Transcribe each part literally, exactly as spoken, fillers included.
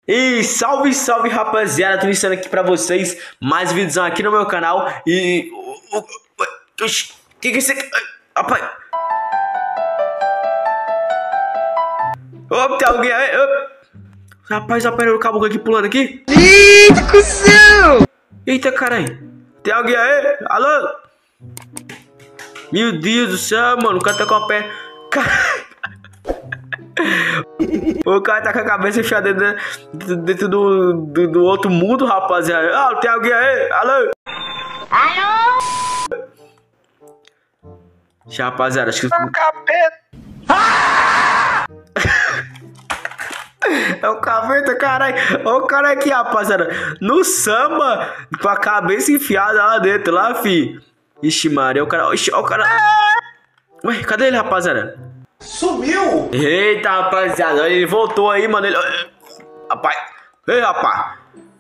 E salve, salve, rapaziada, tô iniciando aqui pra vocês mais vídeos aqui no meu canal. E... O que que é isso aqui? Rapaz... Opa, tem alguém aí? Opa. Rapaz, aparelho o caboclo aqui pulando aqui. Eita, cuzão! Eita, caralho. Tem alguém aí? Alô? Meu Deus do céu, mano, o cara tá com a perna... O cara tá com a cabeça enfiada dentro, dentro do, do, do outro mundo, rapaziada. Ah, tem alguém aí? Alô? Alô? Rapaziada, acho que... É o capeta! É o capeta, caralho. Olha o cara aqui, rapaziada. No samba, com a cabeça enfiada lá dentro, lá, fi. Ixi, Maria, o cara... Ixi, o cara... Ué, cadê ele, rapaziada? Sumiu! Eita, rapaziada, ele voltou aí, mano. Ele... Rapaz, ei, rapaz.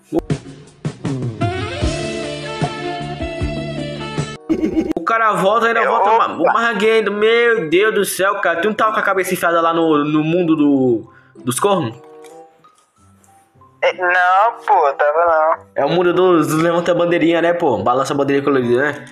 O cara volta, ainda volta mais ainda. Meu Deus do céu, cara. Tu não tava com a cabeça enfiada lá no, no mundo do, dos cornos? Não, pô, tava não. É o mundo dos, dos levanta-bandeirinha, né, pô? Balança a bandeirinha colorida, né?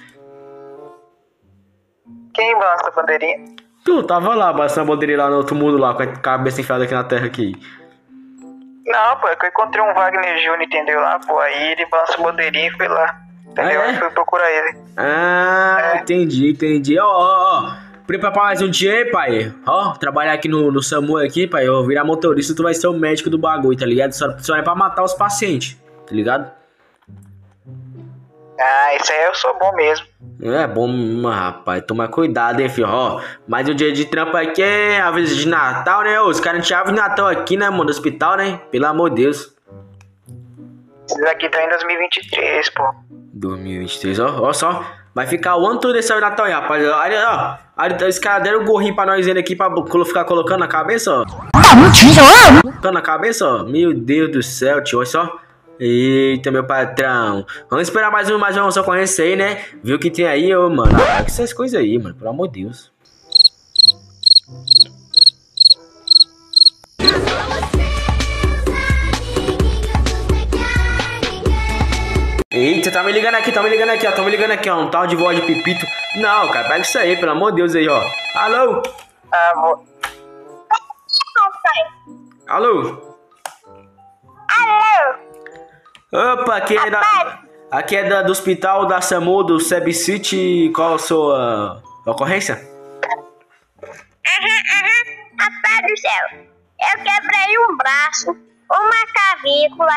Quem balança a bandeirinha? Tu tava lá, balançando a bandeirinha lá no outro mundo lá, com a cabeça enfiada aqui na terra aqui. Não, pô, é que eu encontrei um Wagner Júnior, entendeu? Lá, pô, aí ele balança a bandeirinha e foi lá. Entendeu? Ah, é? Aí fui procurar ele. Ah, É. entendi, entendi. Ó, ó, ó. Prepara mais um dia aí, pai. Ó, trabalhar aqui no, no SAMU aqui, pai. Eu virar motorista, tu vai ser o médico do bagulho, tá ligado? Só, só é pra matar os pacientes, tá ligado? Ah, isso aí eu sou bom mesmo. É bom, mas, rapaz, toma cuidado, hein, filho. Ó, mais um dia de trampo aqui é a vez de Natal, né? Ô, os caras não tinham árvore de Natal aqui, né, mano? Do hospital, né? Pelo amor de Deus. Esses aqui tá em dois mil e vinte e três, pô. dois mil e vinte e três, ó, ó só. Vai ficar o ano todo esse árvore de Natal aí, rapaz. Olha, ó. Olha, os caras deram o gorrinho pra nós ele aqui pra ficar colocando na cabeça, ó. Colocando na cabeça, ó. Meu Deus do céu, tio, olha só. Eita, meu patrão. Vamos esperar mais, um, mais uma ocorrência aí, né? Viu o que tem aí, ô, mano. Ah, que essas coisas aí, mano. Pelo amor de Deus. Eita, tá me ligando aqui, tá me ligando aqui, ó. Tá me ligando aqui, ó. Um tal de voz de pipito. Não, cara, pega isso aí, pelo amor de Deus aí, ó. Alô? Ah, vou... Alô? Alô? Opa, aqui é da... Aqui é da, do hospital da SAMU, do Seb City. Qual a sua ocorrência? Aham, aham, rapaz do céu, eu quebrei um braço, uma clavícula.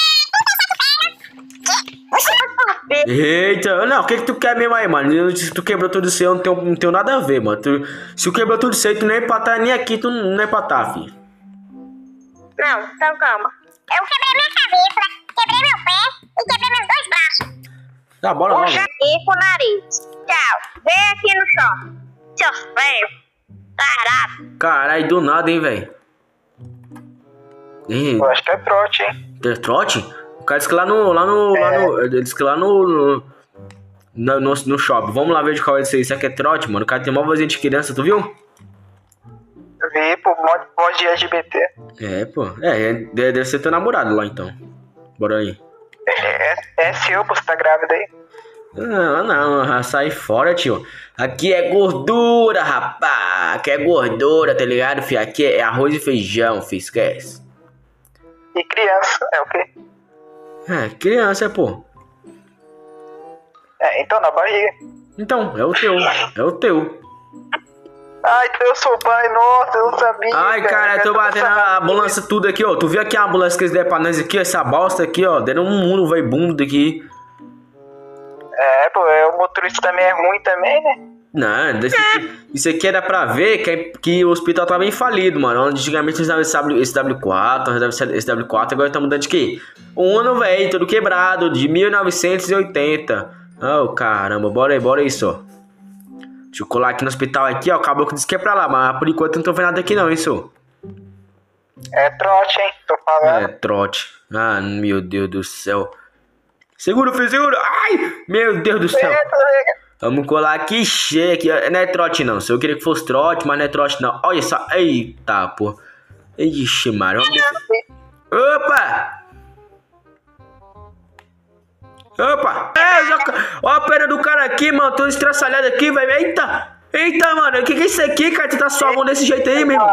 Eita, não, o que que tu quer mesmo aí, mano? Se tu quebrou tudo isso aí, eu não tenho, não tenho nada a ver, mano. Tu, se tu quebrou tudo isso aí, tu nem é pra estar nem aqui, tu não é pra estar, filho. Não, então calma. Eu quebrei minha cabeça, quebrei meu pé e quebrei meus dois braços. Tá, bora logo. Puxa aqui com o nariz. Tchau, vem aqui no chão. Seus feios, tarado. Caralho, do nada, hein, velho. Eu acho que é trote, hein? É trote? O cara disse que lá no. Lá no. É. Lá no ele disse que lá no. No, no, no, no shopping. Vamos lá ver de qual é isso aí. Isso aqui é trote, mano. O cara tem uma vozinha de criança, tu viu? Eu vi, pô, voz de L G B T. É, pô. É, é, deve ser teu namorado lá então. Bora aí. É, é seu, pô, você tá grávida aí. Não, não, sai fora, tio. Aqui é gordura, rapá. Aqui é gordura, tá ligado, filho? Aqui é arroz e feijão, filho. Esquece. E criança, é o quê? É, criança, pô. É, então na barriga. Então, é o teu. É o teu. Ai, eu sou o pai, nossa, eu não sabia. Ai, cara, eu tô batendo a ambulância tudo aqui, ó. Tu viu aqui a ambulância que eles deram pra nós aqui, ó, essa bosta aqui, ó. Deram um mundo, velho, bunda aqui. É, pô, é, o motorista também é ruim também, né? Não, desse aqui, isso aqui era pra ver que, que o hospital tá bem falido, mano. Antigamente eles davam esse W, esse W quatro, esse W quatro, agora tá mudando de quê? Um ano, velho, todo quebrado, de mil novecentos e oitenta. Oh, caramba, bora aí, bora aí só. Deixa eu colar aqui no hospital aqui, ó. O caboclo disse que é pra lá, mas por enquanto não tô vendo nada aqui não, hein, senhor? É trote, hein? Tô falando. É, trote. Ah, meu Deus do céu. Segura, filho, segura. Ai, meu Deus do céu. Eita, nega. Vamos colar aqui cheio aqui. Não é trote não. Se eu queria que fosse trote, mas não é trote não. Olha só. Eita, pô. Ixi, mano. Vamos descer. Opa! Opa! É, já... Ó a perna do cara aqui, mano. Tô estraçalhado aqui, velho. Eita! Eita, mano. O que que é isso aqui, cara? Tu tá sua mão desse jeito aí, meu irmão?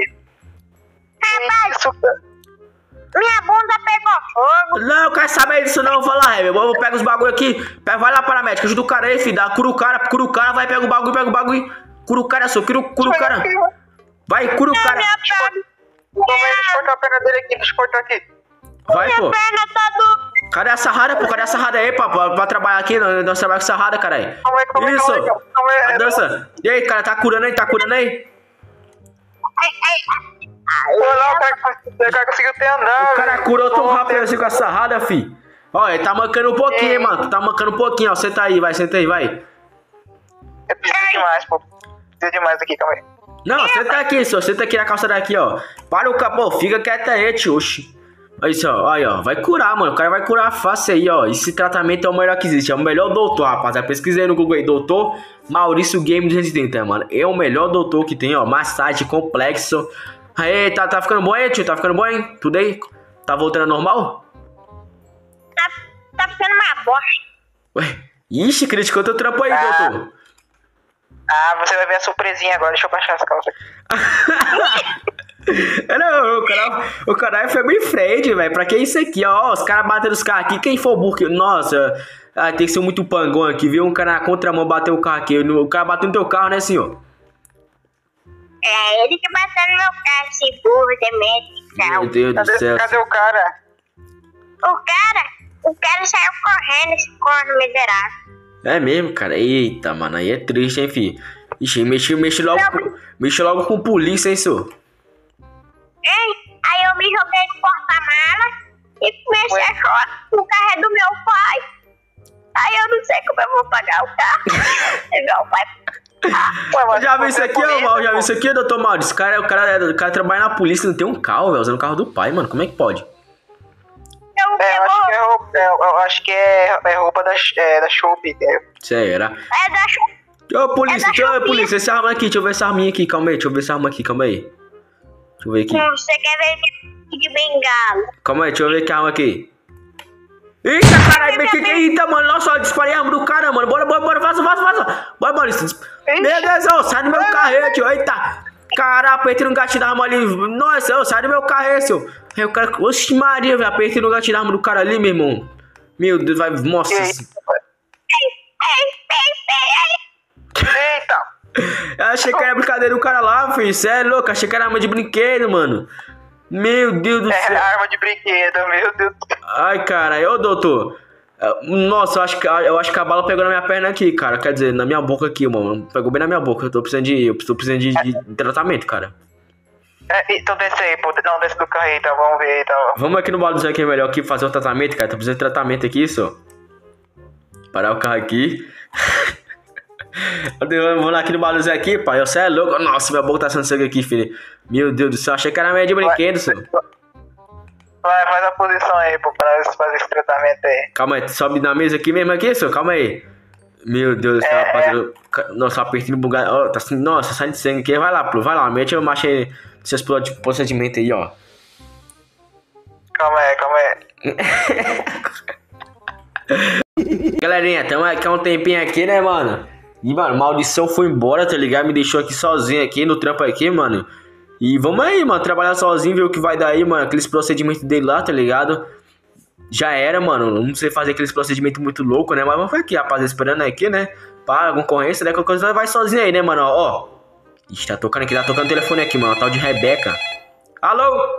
Rapaz, minha bunda pegou fogo. Não, eu quero saber disso não. Vou lá, meu. Eu pego os bagulho aqui. Pega, vai lá para a médica. Ajuda o cara aí, filho. Dá cura o cara, cura o cara. Vai, pega o bagulho, pega o bagulho. Cura o cara, só cura, cura o cara. Vai, cura o cara. Deixa eu cortar a perna dele aqui. Deixa eu cortar aqui. Vai, pô. Minha perna tá do... Cadê a sarrada, pô? Cadê a sarrada aí, pô? Pra, pra trabalhar aqui, nós trabalhamos com sarrada, caralho. Calma aí, calma aí, Isso. calma aí, calma aí. A dança. E aí, cara, tá curando aí? Tá curando aí? Ai, ai, ai. Olha lá, o cara, o cara conseguiu ter andado. O cara curou tão rápido assim com a sarrada, fi. Ó, ele tá mancando um pouquinho, hein, mano. Tu tá mancando um pouquinho, ó. Senta aí, vai, senta aí, vai. É preciso demais, pô. Precisa demais aqui, calma aí. Não, senta aqui, só. Senta aqui na calça daqui, ó. Para o capô, fica quieto aí, tio. Oxi. Olha isso, ó. Aí, ó. Vai curar, mano. O cara vai curar fácil aí, ó. Esse tratamento é o melhor que existe. É o melhor doutor, rapaziada. Pesquisei no Google aí. Doutor Maurício Game duzentos e trinta, mano. É o melhor doutor que tem, ó. Massagem complexo. Aí, tá, tá ficando bom aí, tio? Tá ficando bom, hein? Tudo aí? Tá voltando ao normal? Tá, tá ficando uma bosta. Ué. Ixi, criticou teu trampo aí, Ah. doutor. Ah, você vai ver a surpresinha agora. Deixa eu baixar essa calça aqui. Não, o cara, o cara é family friend, velho. Pra que isso aqui, ó? Os caras batendo os carros aqui. Quem for o burro? Nossa, ah, tem que ser muito pangão aqui, viu? Um cara na contramão bateu o carro aqui. O cara bateu no teu carro, né, senhor? É ele que bateu no meu carro, esse burro demente. Meu Não. Deus do Cadê, céu. cadê o cara? O cara, o cara saiu correndo, esse corno miserável. É mesmo, cara. Eita, mano. Aí é triste, hein, filho? Ixi, mexe, mexe logo, com, mexe logo com polícia, hein, senhor? Hein? Aí eu me joguei no porta-mala e comecei Ué? a chorar. O carro é do meu pai. Aí eu não sei como eu vou pagar o carro. E meu pai... Ué, mas Já viu isso você é aqui, ó, polícia, Mal? Já viu pô. isso aqui, doutor Maurício? Esse cara, o cara, o cara trabalha na polícia e não tem um carro, velho. Usando o carro do pai, mano. Como é que pode? Eu, É, eu eu acho vou... que é roupa, é, eu acho que é, é roupa da, é, da Shopee. É. Será? É da chu- Ô, polícia, É da deixa eu ver, Shopee. polícia, essa arma aqui, deixa eu ver essa arminha aqui, calma aí, deixa eu ver essa arma aqui, calma aí. Deixa eu ver aqui. Hum, Você quer ver de, de bengala? Calma aí, deixa eu ver que arma aqui. Eita, caralho, que, que, eita, mano, nossa, eu disparei a arma do cara, mano. Bora, bora, bora, vaza, vaza, vaza. Bora, Maurício. Meu Deus, ó, sai do meu carrete, ó, eita. Caraca, apertei no gatilho da arma ali. Nossa, ó, sai do meu carrete, ó. Aí o cara, oxe Maria, velho, apertei no gatilho da arma do cara ali, meu irmão. Meu Deus, vai, nossa. E aí? Eita! Eu achei que era brincadeira do cara lá, filho. Cê é louco, achei que era arma de brinquedo, mano. Meu Deus do É céu. arma de brinquedo, meu Deus do céu. Ai, cara, ô doutor. Nossa, eu acho, que, eu acho que a bala pegou na minha perna aqui, cara. Quer dizer, na minha boca aqui, mano. Pegou bem na minha boca. Eu tô precisando de. Eu tô precisando de, de tratamento, cara. É, então desce aí, pô. Não, desce do carro aí, tá? Vamos ver aí, tá? Vamos aqui no Balduzinho aqui, é melhor aqui fazer o tratamento, cara. Tô precisando de tratamento aqui, só. Parar o carro aqui. Vamos lá aqui no Balduzinho aqui, pai. Você é louco. Nossa, minha boca tá sendo sangue aqui, filho. Meu Deus do céu, achei que era meio de brinquedo, senhor. Vai, faz a posição aí, pô, pra nós fazer esse tratamento aí. Calma aí, sobe na mesa aqui mesmo aqui, senhor. Calma aí. Meu Deus do céu, É, rapaziada. Nossa, apertando bugado. Ó, tá assim, nossa, saindo sangue aqui. Vai lá, pô, vai lá. Mete eu marchei seus procedimentos aí, ó. Calma aí, calma aí. Galerinha, tamo aqui há um tempinho aqui, né, mano? E, mano, maldição foi embora, tá ligado? Me deixou aqui sozinho aqui no trampo aqui, mano. E vamos aí, mano, trabalhar sozinho, ver o que vai dar aí, mano. Aqueles procedimentos dele lá, tá ligado? Já era, mano. Não sei fazer aqueles procedimentos muito loucos, né? Mas vamos aqui, rapaziada, esperando aqui, né? Para concorrência, né? Qualquer coisa vai sozinho aí, né, mano? Ó. Ixi, tá tocando aqui, tá tocando o telefone aqui, mano. A tal de Rebeca. Alô?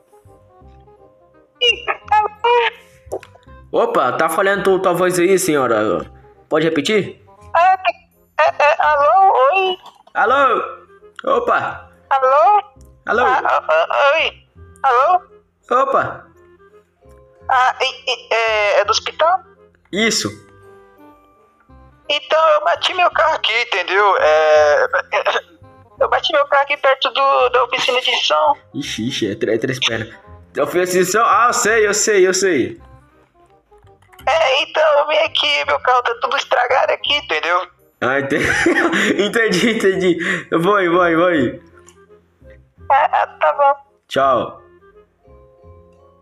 Opa, tá falhando tua, tua voz aí, senhora. Pode repetir? É, é, é, alô, oi, Alô? Opa! alô, Alô? ah, ah, ah, oi, alô, Opa! ah, e- e- é, é do hospital? Isso. Então eu bati meu carro aqui, entendeu? É, eu bati meu carro aqui perto do, da oficina de som. Ixi, ixi, é, tr- é três pernas. Eu fiz assim, ah, eu sei, eu sei, eu sei. É, então eu vim aqui, meu carro tá tudo estragado aqui, entendeu? Ah, entendi, entendi, entendi. Vai, vai, vai. Ah, ah, tá bom. Tchau.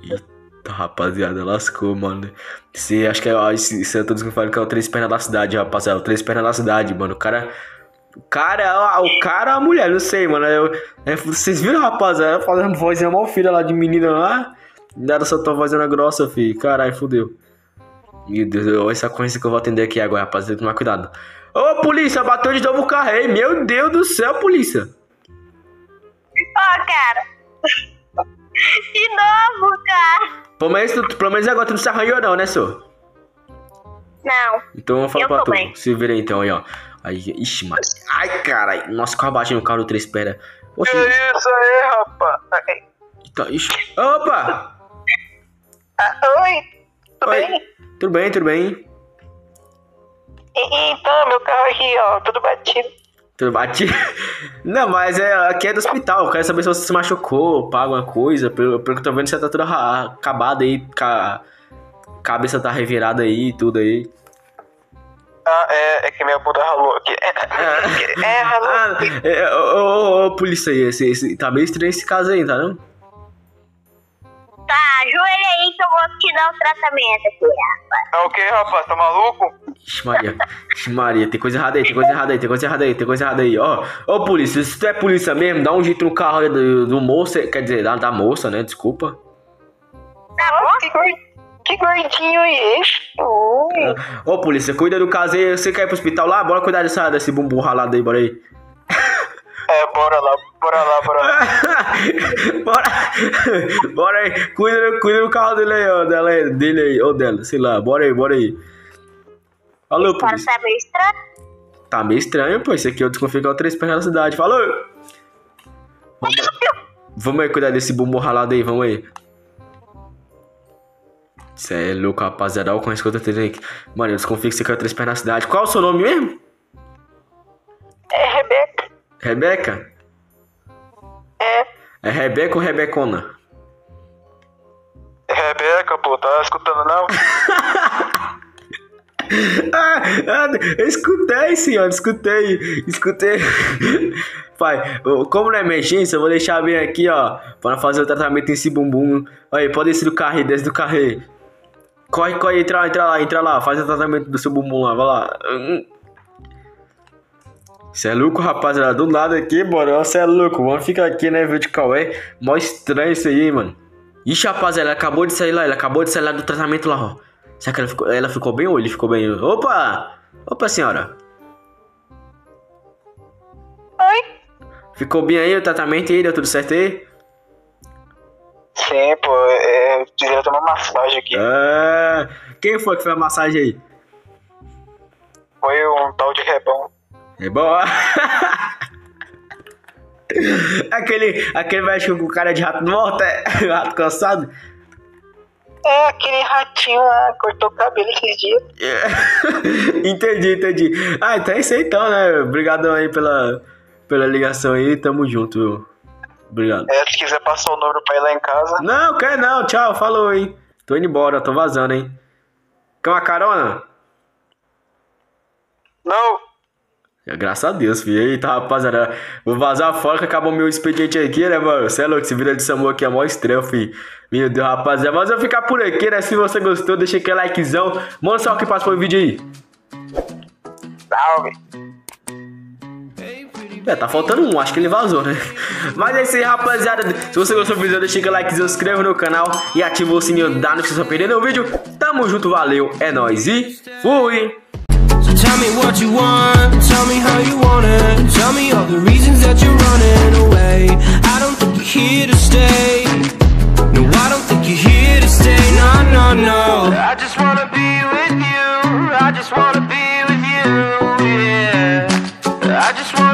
Eita, rapaziada, lascou, mano. Esse, acho que é, esse, esse é todos que falam que é o três pernas da cidade, rapaziada. O três pernas da cidade, mano. O cara. O cara, o cara ou a mulher, não sei, mano. Eu, é, vocês viram, rapaziada? Fazendo vozinha mal filha lá de menina lá. Nada, só tô fazendo grossa, filho. Caralho, fodeu. Meu Deus, olha essa coisa que eu vou atender aqui agora, rapaziada. Tem que tomar cuidado. Ô, polícia, bateu de novo o carro aí. Meu Deus do céu, polícia. Ó, cara. De novo, cara. Pelo menos, tu, pelo menos agora tu não se arranhou não, né, senhor? Não. Então eu falo Eu pra tô tu. bem. Se vira aí, então, aí, ó. Aí, ixi, mano. Ai, caralho. Nossa, quase bati no carro do três pernas. Oxi. Que isso aí, rapaz? Eita, ixi. Opa! Ah, oi, tudo Oi. bem? Tudo bem, tudo bem. E- Então, meu carro aqui, ó, tudo batido. Tudo bate? Não, mas é, aqui é do hospital. Eu quero saber se você se machucou, paga alguma coisa. Pelo, pelo que eu tô vendo, você tá toda ra- acabada aí. A cabeça tá revirada aí, tudo aí. Ah, é, é que minha bunda ralou aqui. É, é ralou. Ah, é, ô, ô, ô, polícia aí, esse, esse, tá meio estranho esse caso aí, tá não? Tá, ajoelha aí que eu vou te dar o tratamento aqui, rapaz. É o que, rapaz? Tá maluco? Ixi, Maria, Ixi, Maria, tem coisa errada aí, tem coisa errada aí, tem coisa errada aí, tem coisa errada aí, ó. Ô, polícia, se tu é polícia mesmo, dá um jeito no carro aí do, do moço, quer dizer, da, da moça, né, desculpa. Tá bom? Que, gor- que gordinho é esse? Ui. Ô, polícia, cuida do caso aí, você quer ir pro hospital lá? Bora cuidar dessa, desse bumbum ralado aí, bora aí. É, bora lá, bora lá, bora lá. Bora, bora aí, cuida, cuida do carro dele aí, ó, dela, aí, dele aí, ou dela, sei lá, bora aí, bora aí. Alô, Cara, polícia. tá meio estranho. Tá meio estranho, pô, esse aqui eu desconfio que é o três pernas da cidade, falou! Vamos, vamos aí cuidar desse bumbum ralado aí, vamos aí. Cê é louco, rapaziada, olha o que eu tô tendo aqui. Mano, eu desconfio que você quer o três pernas da cidade. Qual é o seu nome mesmo? É Rebeca. Rebeca? É. É Rebeca ou Rebecona? É Rebeca, pô, tá escutando não? Ah, ah, eu escutei, senhor, escutei, escutei. Pai, como não é emergência, eu vou deixar bem aqui, ó, para fazer o tratamento nesse bumbum. Aí, pode descer do carro, desce do carro. Corre, corre, entra, entra lá, entra lá, faz o tratamento do seu bumbum lá, vai lá. Cê é louco, rapaziada, do lado aqui, bora, cê é louco, vamos ficar aqui, né, viu de Cauê. Mó estranho isso aí, mano. Ixi, rapaziada, ela acabou de sair lá, ela acabou de sair lá do tratamento lá, ó. Será que ela ficou, ela ficou bem ou ele ficou bem? Opa! Opa, senhora. Oi? Ficou bem aí o tratamento aí? Deu tudo certo aí? Sim, pô, é, eu queria tomar massagem aqui. Ah, quem foi que fez a massagem aí? Foi um tal de Rebão. É bom. aquele, aquele médico com cara de rato morto, é? Rato cansado? É, aquele ratinho lá, cortou o cabelo esses dias. entendi, entendi. Ah, então é isso aí então, né? Obrigadão aí pela, pela ligação aí, tamo junto, viu? Obrigado. É, se quiser passar o número pra ir lá em casa. Não, quer não, tchau, falou, hein? Tô indo embora, tô vazando, hein? Quer uma carona? Não. Graças a Deus, filho. Eita, rapaziada. Vou vazar fora que acabou meu expediente aqui, né, mano? Você é louco, esse vídeo de Samu aqui é mó estranho, filho. Meu Deus, rapaziada. Mas eu vou ficar por aqui, né? Se você gostou, deixa aquele likezão. Manda só o que passa pro vídeo aí. Salve. É, tá faltando um, acho que ele vazou, né? Mas é isso aí, rapaziada. Se você gostou do vídeo, deixa aquele likezão, se inscreve no canal e ativa o sininho da notificação pra perder nenhum vídeo. Tamo junto, valeu, é nóis e fui! So tell me what you want, tell me how you want it. Tell me all the reasons that you're running away. I don't think you're here to stay. No, I don't think you're here to stay. No, no, no. I just wanna be with you. I just wanna be with you. Yeah. I just wanna